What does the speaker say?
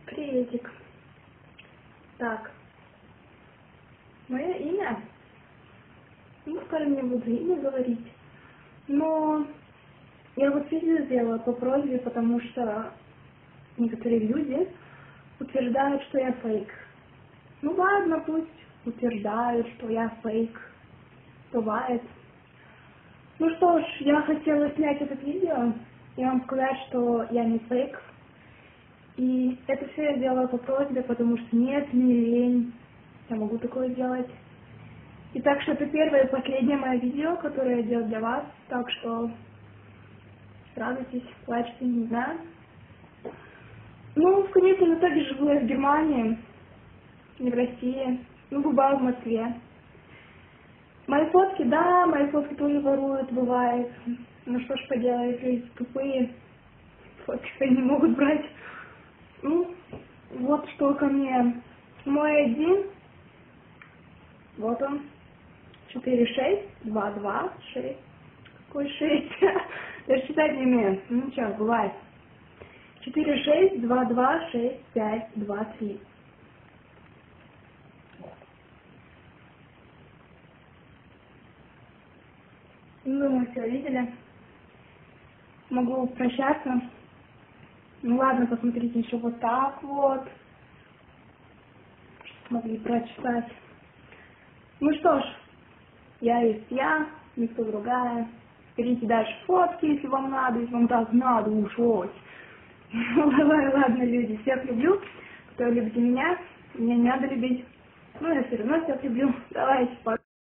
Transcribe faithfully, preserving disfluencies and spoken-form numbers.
Приветик. Так, мое имя, ну, скажем, не буду имя говорить, но я вот видео сделала по просьбе, потому что некоторые люди утверждают, что я фейк. Ну ладно, пусть утверждают, что я фейк. Бывает. Ну что ж, я хотела снять это видео и вам сказать, что я не фейк. И это все я сделала по просьбе, потому что нет, не лень. Я могу такое делать. И так что это первое и последнее мое видео, которое я делаю для вас. Так что радуйтесь, плачьте, не знаю. Ну, в конечном итоге живу я в Германии, не в России. Ну, бываю в Москве. Мои фотки, да, мои фотки тоже воруют, бывает. Ну что ж поделать, люди тупые. Фотки свои не могут брать. Ну, вот что ко мне. Мой один. Вот он. четыре шесть два два шесть. Какой шесть? Я считать не умею. Ну ничего, бывает. четыре шесть два два шесть пять два три. Думаю, все видели. Могу прощаться. Ну ладно, посмотрите еще вот так вот. Смогли прочитать. Ну что ж, я есть я, никто другая. Берите дальше фотки, если вам надо, если вам так надо, уж ось. Ладно, ладно, люди, всех люблю. Кто любите меня, меня не надо любить. Ну, я все равно всех люблю. Давайте, пока.